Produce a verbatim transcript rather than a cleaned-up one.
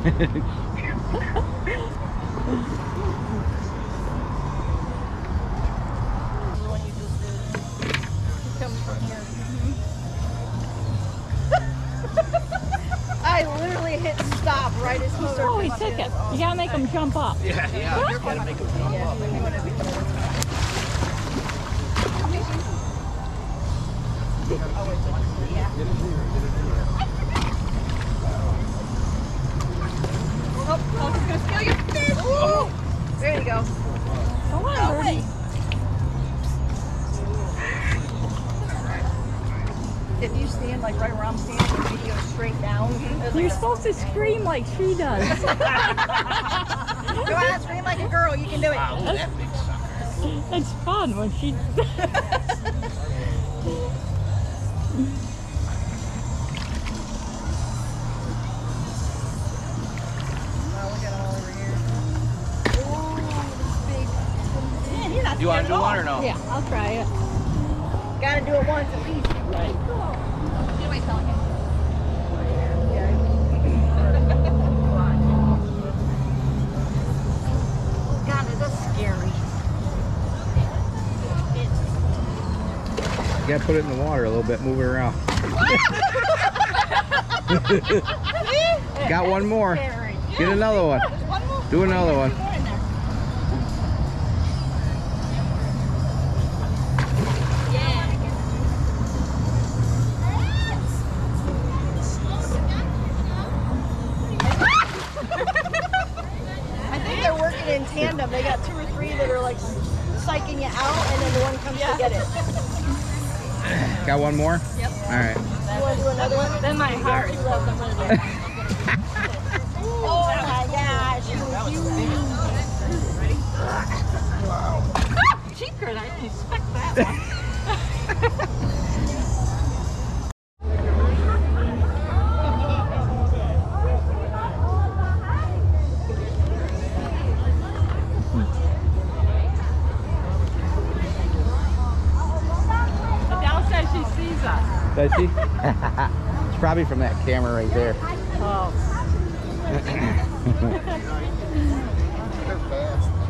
I literally hit stop right as he started. Oh, he took it. You gotta make him jump up. Yeah, yeah. You gotta make him jump up. Oh, oh, he's gonna steal your fish. Oh. There you go. Come on, Birdie. If you stand like right where I'm standing, you go straight down. Mm-hmm. You're supposed to scream like she does. Go on, scream like a girl. You can do it. Wow, look at that big sucker. It's fun when she. You want to do one or no? Yeah, I'll try it. Gotta do it once at least. Right. Get away, Pelican. God, it is scary. You gotta put it in the water a little bit, move it around. Got one more. Get another one. Do another one. In tandem, they got two or three that are like psyching you out, and then the one comes yeah. to get it. Got one more? Yep. All right. You want to do another one? Then my heart. Oh my gosh! Wow. Cheaper, I didn't expect that one. Does she? It's probably from that camera right there. Oh. They're fast.